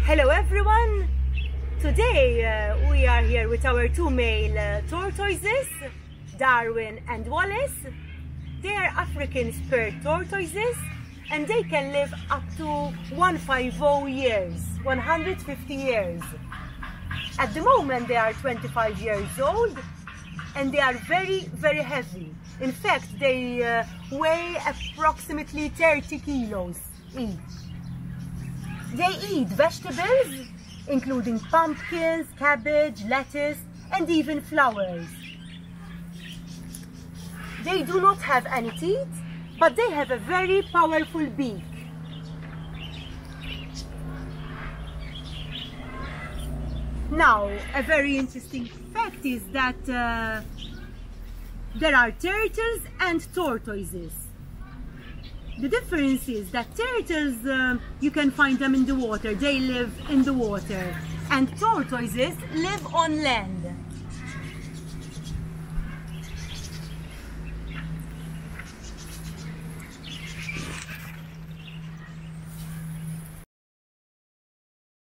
Hello everyone! Today we are here with our two male tortoises, Darwin and Wallace. They are African Spurred Tortoises and they can live up to 150 years, 150 years. At the moment they are 25 years old and they are very heavy. In fact, they weigh approximately 30 kilos each. They eat vegetables, including pumpkins, cabbage, lettuce, and even flowers. They do not have any teeth, but they have a very powerful beak. Now, a very interesting fact is that there are turtles and tortoises. The difference is that turtles, you can find them in the water, they live in the water, and tortoises live on land.